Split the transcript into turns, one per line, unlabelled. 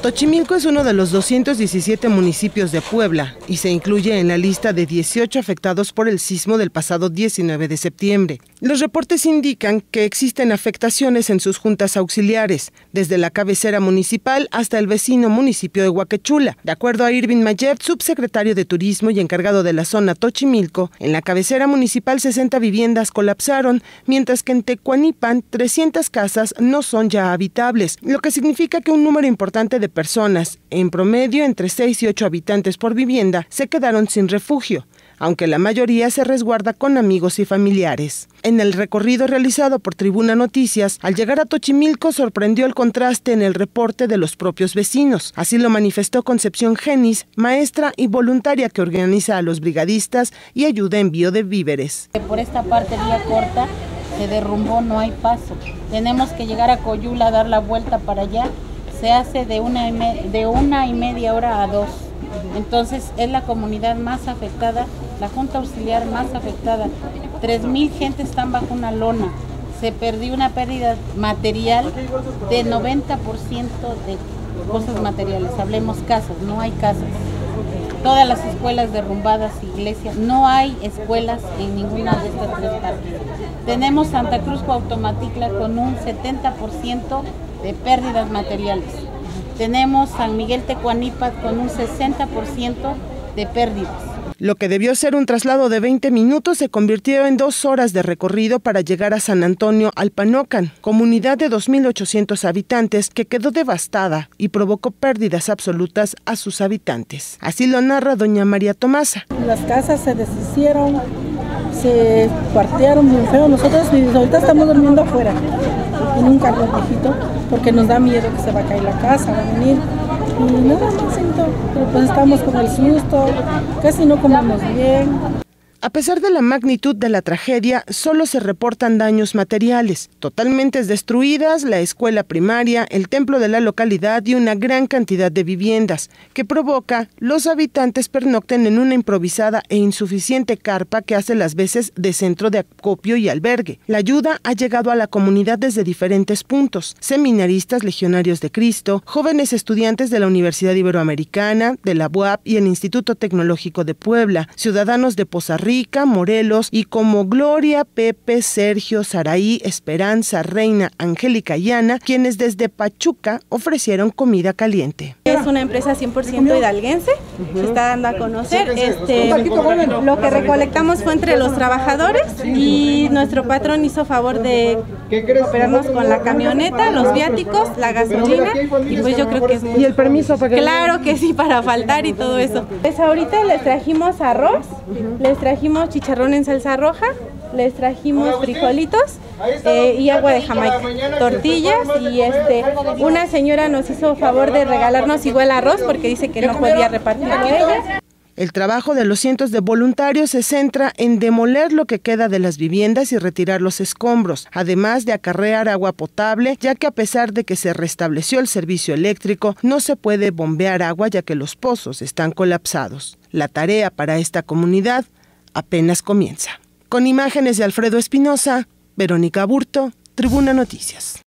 Xochimilco es uno de los 217 municipios de Puebla y se incluye en la lista de 18 afectados por el sismo del pasado 19 de septiembre. Los reportes indican que existen afectaciones en sus juntas auxiliares, desde la cabecera municipal hasta el vecino municipio de Huacachula. De acuerdo a Irving Mayev, subsecretario de Turismo y encargado de la zona Xochimilco, en la cabecera municipal 60 viviendas colapsaron, mientras que en Tecuanipan 300 casas no son ya habitables, lo que significa que un número importante de personas, en promedio entre 6 y 8 habitantes por vivienda, se quedaron sin refugio, aunque la mayoría se resguarda con amigos y familiares. En el recorrido realizado por Tribuna Noticias, al llegar a Xochimilco sorprendió el contraste en el reporte de los propios vecinos. Así lo manifestó Concepción Genis, maestra y voluntaria que organiza a los brigadistas y ayuda en envío de víveres.
Por esta parte vía corta se derrumbó, no hay paso. Tenemos que llegar a Coyula, dar la vuelta para allá. Se hace de una y media hora a 2. Entonces es la comunidad más afectada, la junta auxiliar más afectada. 3,000 gente están bajo una lona. Se perdió una pérdida material de 90% de cosas materiales. Hablemos casas, no hay casas. Todas las escuelas derrumbadas, iglesias, no hay escuelas en ninguna de estas tres partes. Tenemos Santa Cruz Cuauhtomatitla con un 70% de pérdidas materiales. Tenemos San Miguel Tecuanipan con un 60% de pérdidas.
Lo que debió ser un traslado de 20 minutos se convirtió en 2 horas de recorrido para llegar a San Antonio Alpanocan, comunidad de 2,800 habitantes que quedó devastada y provocó pérdidas absolutas a sus habitantes. Así lo narra doña María Tomasa.
Las casas se deshicieron, se cuartearon muy feo. Nosotros ahorita estamos durmiendo afuera, en un carro viejito, porque nos da miedo que se va a caer la casa, va a venir. Y nada más, pero pues estamos con el susto, casi no comemos bien.
A pesar de la magnitud de la tragedia, solo se reportan daños materiales. Totalmente destruidas la escuela primaria, el templo de la localidad y una gran cantidad de viviendas, que provoca los habitantes pernocten en una improvisada e insuficiente carpa que hace las veces de centro de acopio y albergue. La ayuda ha llegado a la comunidad desde diferentes puntos: seminaristas, legionarios de Cristo, jóvenes estudiantes de la Universidad Iberoamericana, de la UAP y el Instituto Tecnológico de Puebla, ciudadanos de Poza Rica, Morelos, y como Gloria, Pepe, Sergio, Saraí, Esperanza, Reina, Angélica y Ana, quienes desde Pachuca ofrecieron comida caliente.
Es una empresa 100% hidalguense, se está dando a conocer. Lo que recolectamos fue entre los trabajadores y nuestro patrón hizo favor de operarnos con la camioneta, los viáticos, la gasolina, y pues yo creo que es muy...
¿Y el permiso para que...
Claro que sí, para faltar y todo eso. Pues ahorita les trajimos arroz, les trajimos chicharrón en salsa roja, les trajimos frijolitos y agua de Jamaica, tortillas, y una señora nos hizo favor de regalarnos igual arroz porque dice que no podía repartir con ella.
El trabajo de los cientos de voluntarios se centra en demoler lo que queda de las viviendas y retirar los escombros, además de acarrear agua potable, ya que a pesar de que se restableció el servicio eléctrico, no se puede bombear agua ya que los pozos están colapsados. La tarea para esta comunidad apenas comienza. Con imágenes de Alfredo Espinosa, Verónica Aburto, Tribuna Noticias.